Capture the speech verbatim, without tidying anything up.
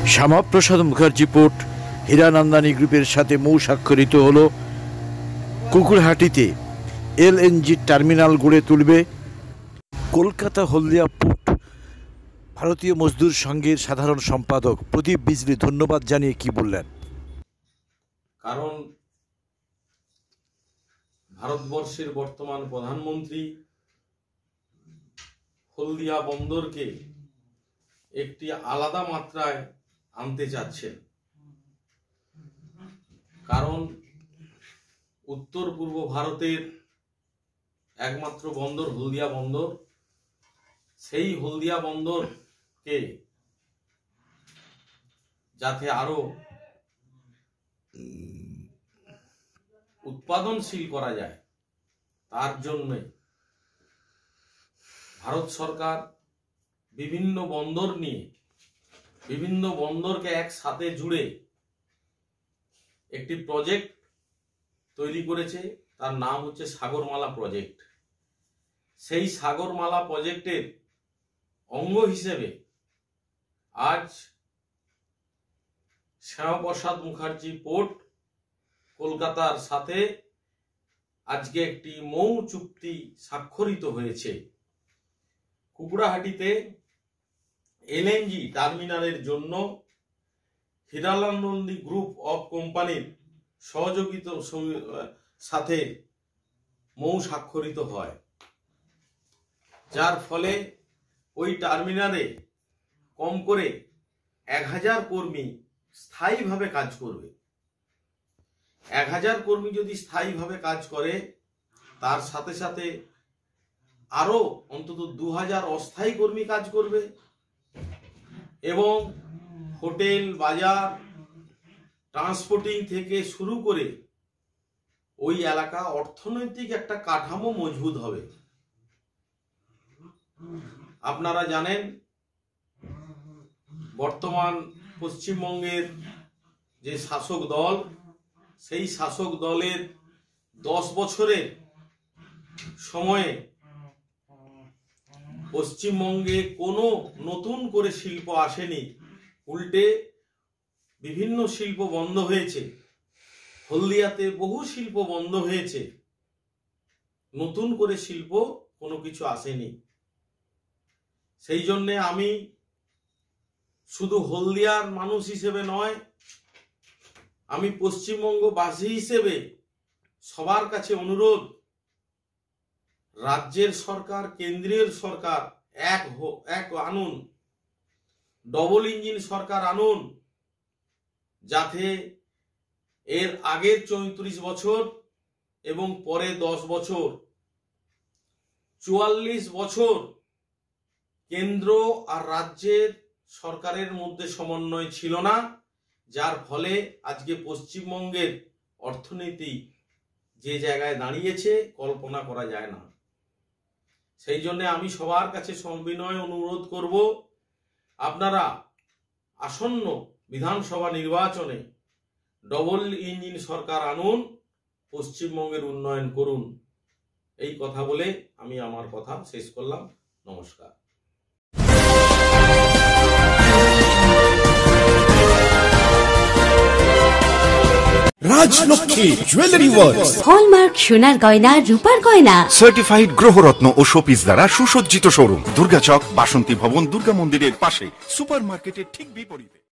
Shyamaprasad Mukherjee port হীরানন্দানী গ্রুপের সাথে মৌ স্বাক্ষরিত হলো। কুকুরহাটিতে এলএনজি টার্মিনাল গড়ে তুলবে কলকাতা হলদিয়া পোর্ট। ভারতীয় মজদুর সংঘের সাধারণ সম্পাদক প্রদীপ বিজলি ধন্যবাদ জানিয়ে কি বললেন? কারণ ভারতবর্ষের বর্তমান প্রধানমন্ত্রী হলদিয়া বন্দরকে একটি আলাদা মাত্রায় আনতে চাচ্ছেন। কারণ উত্তর পূর্ব ভারতের একমাত্র বন্দর হলদিয়া বন্দর, সেই হলদিয়া বন্দরকে যাতে আরো উৎপাদনশীল করা যায় তার জন্য ভারত সরকার বিভিন্ন বন্দর নিয়ে বিভিন্ন বন্দরকে একসাথে জুড়ে একটি প্রজেক্ট তৈরি করেছে। তার নাম হচ্ছে সাগরমালা প্রজেক্ট। সেই সাগরমালা প্রজেক্টের অঙ্গ হিসেবে আজ শ্যামাপ্রসাদ মুখার্জি পোর্ট কলকাতার সাথে আজকে একটি মৌ চুক্তি স্বাক্ষরিত হয়েছে। কুকুরহাটিতে এলএনজি টার্মিনালের জন্য হীরানন্দানী গ্রুপ অফ কোম্পানির সহযোগিতার সাথে মৌ স্বাক্ষরিত হয়, যার ফলে ওই টার্মিনালে কম করে এক হাজার কর্মী স্থায়ীভাবে কাজ করবে। এক হাজার কর্মী যদি স্থায়ীভাবে কাজ করে, তার সাথে সাথে আরো অন্তত দু হাজার অস্থায়ী কর্মী কাজ করবে এবং হোটেল, বাজার, ট্রান্সপোর্টিং থেকে শুরু করে ওই এলাকা অর্থনৈতিক একটা কাঠামো মজবুত হবে। আপনারা জানেন বর্তমান পশ্চিমবঙ্গের যে শাসক দল, সেই শাসক দলের দশ বছরের সময়ে পশ্চিমবঙ্গে কোনো নতুন করে শিল্প আসেনি, উল্টে বিভিন্ন শিল্প বন্ধ হয়েছে। হলদিয়াতে বহু শিল্প বন্ধ হয়েছে, নতুন করে শিল্প কোনো কিছু আসেনি। সেই জন্যে আমি শুধু হলদিয়ার মানুষ হিসেবে নয়, আমি পশ্চিমবঙ্গবাসী হিসেবে সবার কাছে অনুরোধ, রাজ্যের সরকার, কেন্দ্রীয় সরকার এক এক আনুন, ডবল ইঞ্জিন সরকার আনুন, যাতে এর আগের চৌত্রিশ বছর এবং পরে দশ বছর চুয়াল্লিশ বছর কেন্দ্র আর রাজ্যের সরকারের মধ্যে সমন্বয় ছিল না, যার ফলে আজকে পশ্চিমবঙ্গের অর্থনীতি যে জায়গায় দাঁড়িয়েছে কল্পনা করা যায় না। সেই জন্য আমি সবার কাছে সবিনয় অনুরোধ করব, আপনারা আসন্ন বিধানসভা নির্বাচনে ডবল ইঞ্জিন সরকার আনুন, পশ্চিমবঙ্গের উন্নয়ন করুন। এই কথা বলে আমি আমার কথা শেষ করলাম। নমস্কার। রাজলক্ষ্মী জুয়েলারি ওয়ার্কস, হলমার্ক সোনার গয়না, রূপার গয়না, সার্টিফাইড গ্রহরত্ন ও শোপিস দ্বারা সুসজ্জিত শোরুম, দুর্গাচক, বাসন্তী ভবন, দুর্গা মন্দিরের পাশে, সুপার মার্কেটের ঠিক বিপরীতে।